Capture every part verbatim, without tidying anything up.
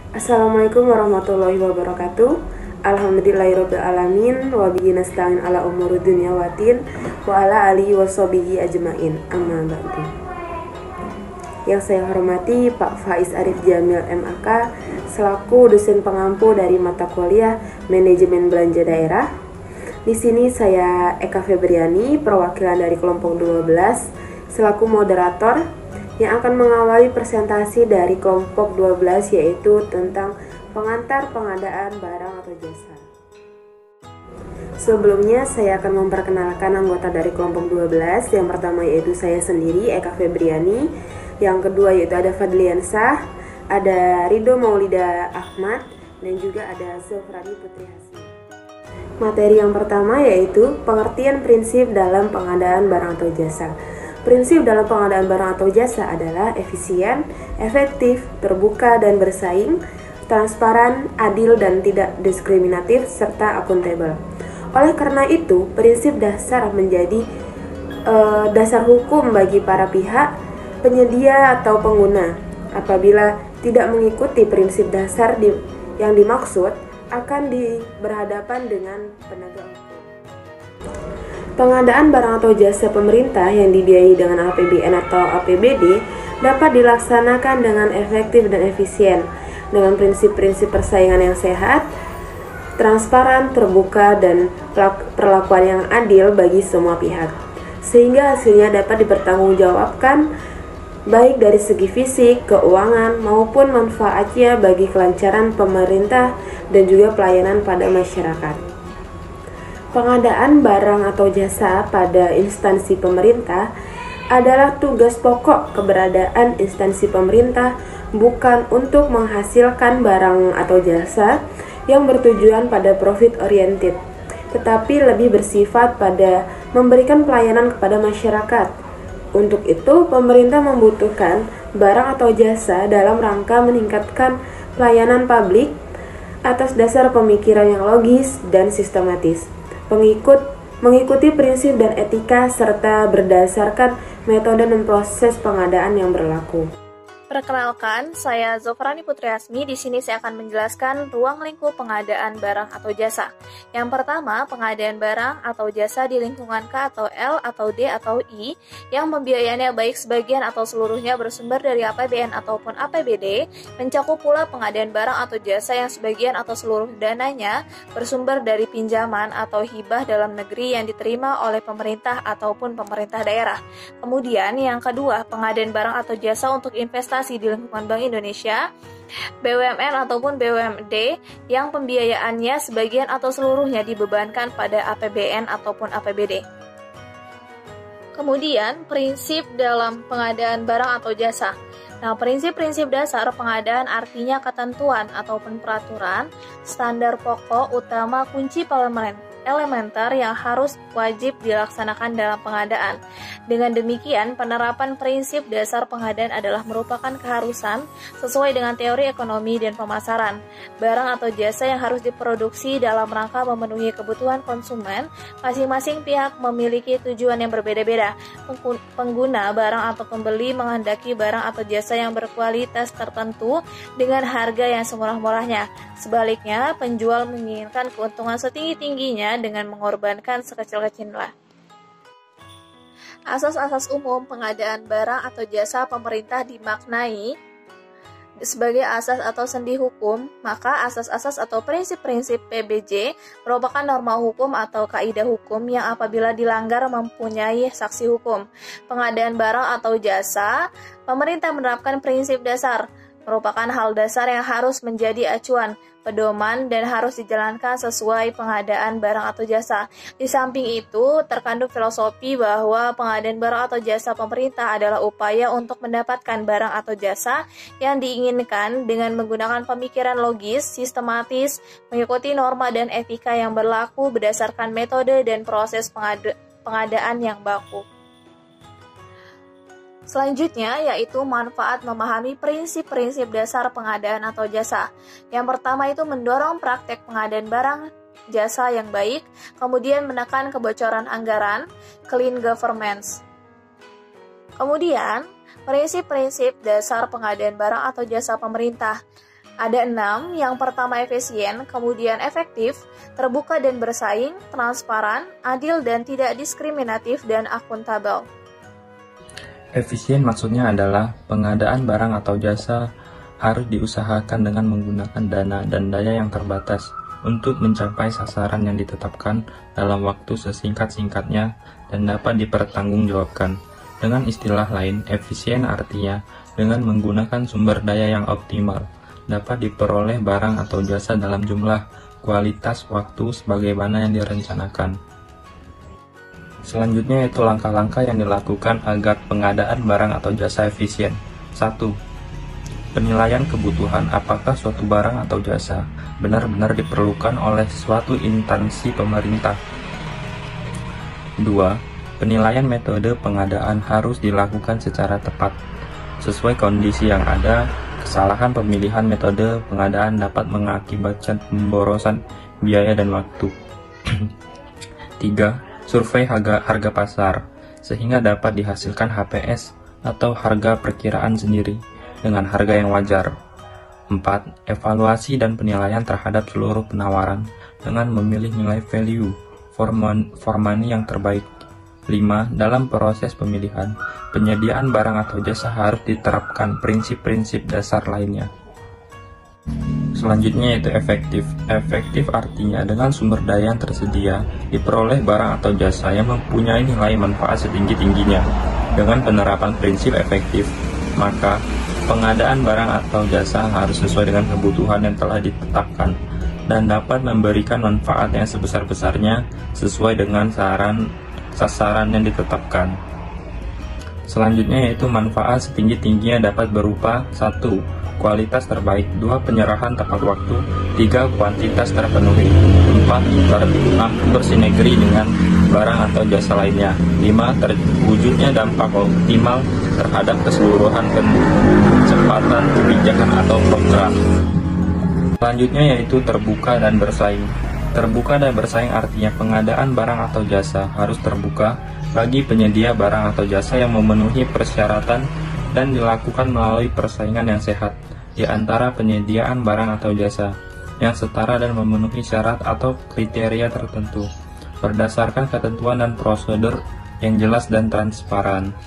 Assalamualaikum warahmatullahi wabarakatuh. Alhamdulillahirabbil alamin wa bihi nasta'in ala umuri dunya waddin wa ala alihi washabihi ajmain. Amma ba'du. Yang saya hormati Pak Faiz Arif Jamil M A K selaku dosen pengampu dari mata kuliah Manajemen Belanja Daerah. Di sini saya Eka Febriani, perwakilan dari kelompok dua belas selaku moderator yang akan mengawali presentasi dari kelompok dua belas, yaitu tentang pengantar pengadaan barang atau jasa. Sebelumnya saya akan memperkenalkan anggota dari kelompok dua belas. Yang pertama yaitu saya sendiri, Eka Febriani. Yang kedua yaitu ada Fadliansah, ada Ridho Maulida Ahmad, dan juga ada Zofrani Putri Hasmi. Materi yang pertama yaitu pengertian prinsip dalam pengadaan barang atau jasa. Prinsip dalam pengadaan barang atau jasa adalah efisien, efektif, terbuka dan bersaing, transparan, adil dan tidak diskriminatif, serta akuntabel. Oleh karena itu, prinsip dasar menjadi e, dasar hukum bagi para pihak, penyedia atau pengguna. Apabila tidak mengikuti prinsip dasar di, yang dimaksud, akan di, berhadapan dengan penegak hukum. Pengadaan barang atau jasa pemerintah yang dibiayai dengan A P B N atau A P B D dapat dilaksanakan dengan efektif dan efisien dengan prinsip-prinsip persaingan yang sehat, transparan, terbuka, dan perlakuan yang adil bagi semua pihak, sehingga hasilnya dapat dipertanggungjawabkan baik dari segi fisik, keuangan, maupun manfaatnya bagi kelancaran pemerintah dan juga pelayanan pada masyarakat. Pengadaan barang atau jasa pada instansi pemerintah adalah tugas pokok keberadaan instansi pemerintah, bukan untuk menghasilkan barang atau jasa yang bertujuan pada profit oriented, tetapi lebih bersifat pada memberikan pelayanan kepada masyarakat. Untuk itu, pemerintah membutuhkan barang atau jasa dalam rangka meningkatkan pelayanan publik atas dasar pemikiran yang logis dan sistematis, pengikut mengikuti prinsip dan etika, serta berdasarkan metode dan proses pengadaan yang berlaku. Perkenalkan, saya Zofrani Putri Hasmi. Di sini saya akan menjelaskan ruang lingkup pengadaan barang atau jasa. Yang pertama, pengadaan barang atau jasa di lingkungan K atau L atau D atau I yang pembiayaannya baik sebagian atau seluruhnya bersumber dari A P B N ataupun A P B D, mencakup pula pengadaan barang atau jasa yang sebagian atau seluruh dananya bersumber dari pinjaman atau hibah dalam negeri yang diterima oleh pemerintah ataupun pemerintah daerah. Kemudian yang kedua, pengadaan barang atau jasa untuk investasi di lingkungan Bank Indonesia, B U M N ataupun B U M D yang pembiayaannya sebagian atau seluruhnya dibebankan pada A P B N ataupun A P B D. Kemudian, prinsip dalam pengadaan barang atau jasa. Nah, prinsip-prinsip dasar pengadaan artinya ketentuan ataupun peraturan, standar pokok, utama, kunci permanen elementer yang harus wajib dilaksanakan dalam pengadaan. Dengan demikian, penerapan prinsip dasar pengadaan adalah merupakan keharusan sesuai dengan teori ekonomi dan pemasaran. Barang atau jasa yang harus diproduksi dalam rangka memenuhi kebutuhan konsumen, masing-masing pihak memiliki tujuan yang berbeda-beda. Pengguna barang atau pembeli menghendaki barang atau jasa yang berkualitas tertentu dengan harga yang semurah-murahnya. Sebaliknya, penjual menginginkan keuntungan setinggi-tingginya dengan mengorbankan sekecil-kecilnya. Asas-asas umum pengadaan barang atau jasa pemerintah dimaknai sebagai asas atau sendi hukum, maka asas-asas atau prinsip-prinsip P B J merupakan norma hukum atau kaidah hukum yang apabila dilanggar mempunyai sanksi hukum. Pengadaan barang atau jasa, pemerintah menerapkan prinsip dasar, merupakan hal dasar yang harus menjadi acuan, pedoman, dan harus dijalankan sesuai pengadaan barang atau jasa. Di samping itu, terkandung filosofi bahwa pengadaan barang atau jasa pemerintah adalah upaya untuk mendapatkan barang atau jasa yang diinginkan dengan menggunakan pemikiran logis, sistematis, mengikuti norma dan etika yang berlaku berdasarkan metode dan proses pengada- pengadaan yang baku. Selanjutnya yaitu manfaat memahami prinsip-prinsip dasar pengadaan atau jasa. Yang pertama itu mendorong praktek pengadaan barang jasa yang baik, kemudian menekan kebocoran anggaran, clean governance. Kemudian, prinsip-prinsip dasar pengadaan barang atau jasa pemerintah. Ada enam. Yang pertama efisien, kemudian efektif, terbuka dan bersaing, transparan, adil dan tidak diskriminatif, dan akuntabel. Efisien maksudnya adalah pengadaan barang atau jasa harus diusahakan dengan menggunakan dana dan daya yang terbatas untuk mencapai sasaran yang ditetapkan dalam waktu sesingkat-singkatnya dan dapat dipertanggungjawabkan. Dengan istilah lain, efisien artinya dengan menggunakan sumber daya yang optimal, dapat diperoleh barang atau jasa dalam jumlah, kualitas, waktu sebagaimana yang direncanakan. Selanjutnya yaitu langkah-langkah yang dilakukan agar pengadaan barang atau jasa efisien. satu. Penilaian kebutuhan apakah suatu barang atau jasa benar-benar diperlukan oleh suatu instansi pemerintah. dua. Penilaian metode pengadaan harus dilakukan secara tepat, sesuai kondisi yang ada. Kesalahan pemilihan metode pengadaan dapat mengakibatkan pemborosan biaya dan waktu. tiga. Survei harga, harga pasar, sehingga dapat dihasilkan H P S atau harga perkiraan sendiri dengan harga yang wajar. empat. Evaluasi dan penilaian terhadap seluruh penawaran dengan memilih nilai value for money yang terbaik. lima. Dalam proses pemilihan, penyediaan barang atau jasa harus diterapkan prinsip-prinsip dasar lainnya. Selanjutnya yaitu efektif. Efektif artinya dengan sumber daya yang tersedia, diperoleh barang atau jasa yang mempunyai nilai manfaat setinggi-tingginya. Dengan penerapan prinsip efektif, maka pengadaan barang atau jasa harus sesuai dengan kebutuhan yang telah ditetapkan dan dapat memberikan manfaat yang sebesar-besarnya sesuai dengan saran sasaran yang ditetapkan. Selanjutnya yaitu manfaat setinggi-tingginya dapat berupa satu. Kualitas terbaik, dua. Penyerahan tepat waktu, tiga. Kuantitas terpenuhi, empat. Bersinergi dengan barang atau jasa lainnya, lima. Terwujudnya dampak optimal terhadap keseluruhan kecepatan kebijakan atau program. Selanjutnya yaitu terbuka dan bersaing. Terbuka dan bersaing artinya pengadaan barang atau jasa harus terbuka bagi penyedia barang atau jasa yang memenuhi persyaratan dan dilakukan melalui persaingan yang sehat di antara penyediaan barang atau jasa yang setara dan memenuhi syarat atau kriteria tertentu berdasarkan ketentuan dan prosedur yang jelas dan transparan.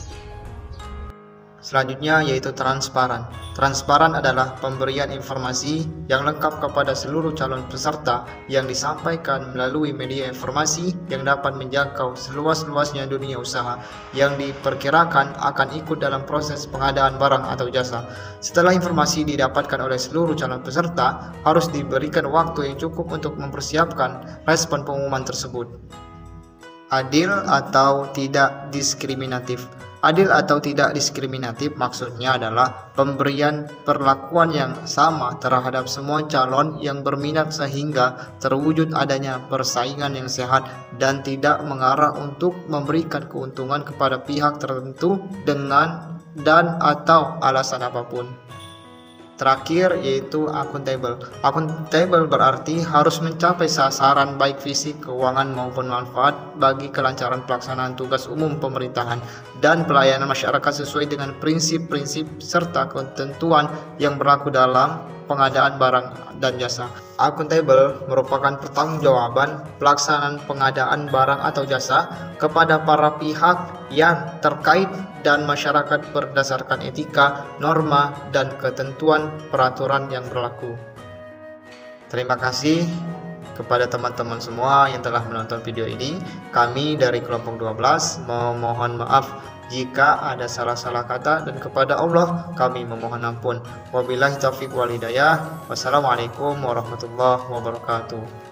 Selanjutnya yaitu transparan. Transparan adalah pemberian informasi yang lengkap kepada seluruh calon peserta yang disampaikan melalui media informasi yang dapat menjangkau seluas-luasnya dunia usaha yang diperkirakan akan ikut dalam proses pengadaan barang atau jasa. Setelah informasi didapatkan oleh seluruh calon peserta, harus diberikan waktu yang cukup untuk mempersiapkan respon pengumuman tersebut. Adil atau tidak diskriminatif. Adil atau tidak diskriminatif maksudnya adalah pemberian perlakuan yang sama terhadap semua calon yang berminat sehingga terwujud adanya persaingan yang sehat dan tidak mengarah untuk memberikan keuntungan kepada pihak tertentu dengan dan atau alasan apapun. Terakhir yaitu akuntabel. Akuntabel berarti harus mencapai sasaran baik fisik, keuangan maupun manfaat bagi kelancaran pelaksanaan tugas umum pemerintahan dan pelayanan masyarakat sesuai dengan prinsip-prinsip serta ketentuan yang berlaku dalam pengadaan barang dan jasa. Akuntabel merupakan pertanggungjawaban pelaksanaan pengadaan barang atau jasa kepada para pihak yang terkait dan masyarakat berdasarkan etika, norma, dan ketentuan peraturan yang berlaku. Terima kasih kepada teman-teman semua yang telah menonton video ini. Kami dari kelompok dua belas memohon maaf jika ada salah-salah kata, dan kepada Allah kami memohon ampun. Wabillahi taufiq wal hidayah. Wassalamualaikum warahmatullahi wabarakatuh.